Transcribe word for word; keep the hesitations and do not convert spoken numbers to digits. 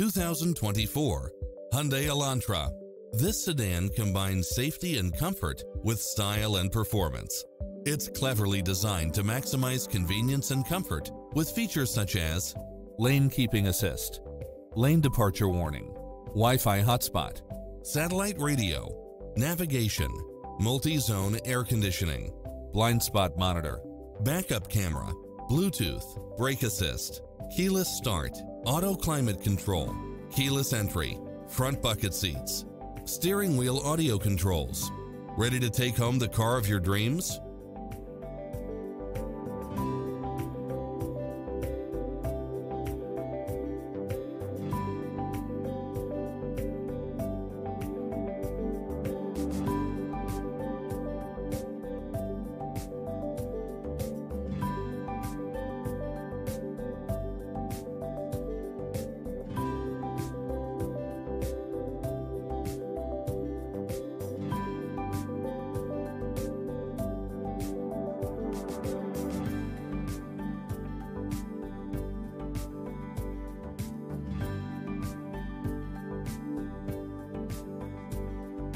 two thousand twenty-four Hyundai Elantra. This sedan combines safety and comfort with style and performance. It's cleverly designed to maximize convenience and comfort with features such as lane keeping assist, lane departure warning, Wi-Fi hotspot, satellite radio, navigation, multi-zone air conditioning, blind spot monitor, backup camera, Bluetooth, brake assist, keyless start, auto climate control, keyless entry, front bucket seats, steering wheel audio controls. Ready to take home the car of your dreams?